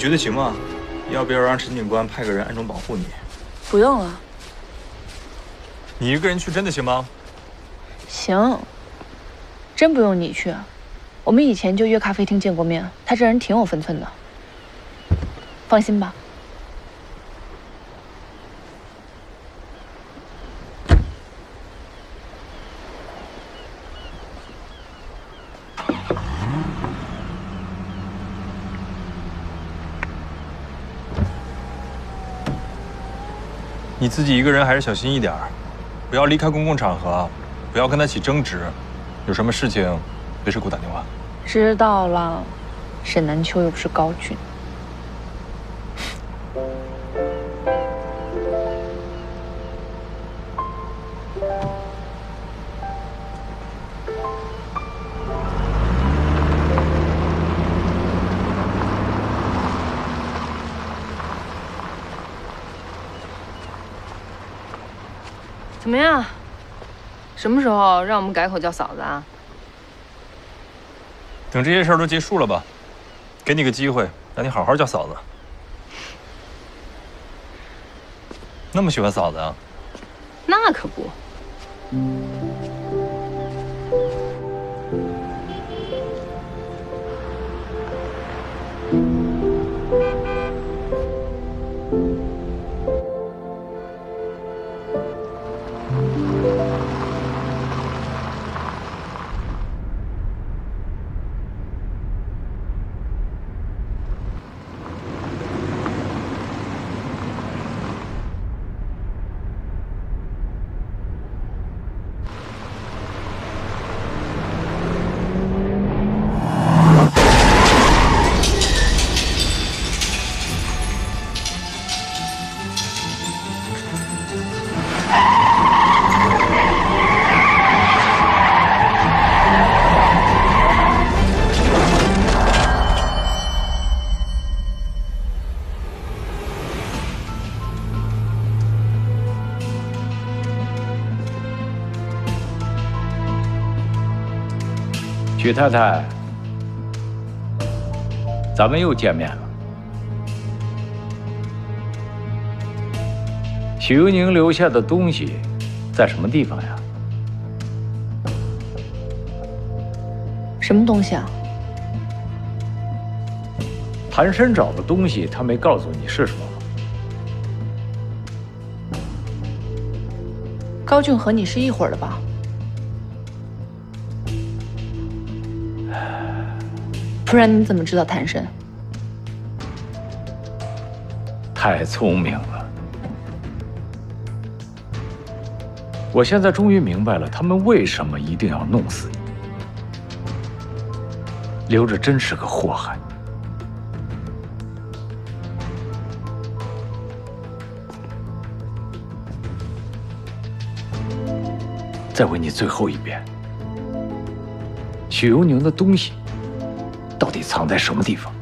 觉得行吗？要不要让陈警官派个人暗中保护你？ 不用了。 你一个人去真的行吗？ 行，真不用你去。我们以前就约咖啡厅见过面，他这人挺有分寸的。放心吧。 你自己一个人还是小心一点，不要离开公共场合，不要跟他起争执。有什么事情，随时给我打电话。 知道了，沈南秋又不是高俊。怎么样？什么时候让我们改口叫嫂子啊？ 等这些事儿都结束了吧，给你个机会，让你好好叫嫂子。那么喜欢嫂子啊？ 那可不。 许太太，咱们又见面了。许由宁留下的东西在什么地方呀？ 什么东西啊？ 谭深找的东西，他没告诉你是什么吗？ 高俊和你是一伙的吧？不然你怎么知道谭深？ 太聪明了！我现在终于明白了，他们为什么一定要弄死你。留着真是个祸害。再问你最后一遍，许由宁的东西到底藏在什么地方？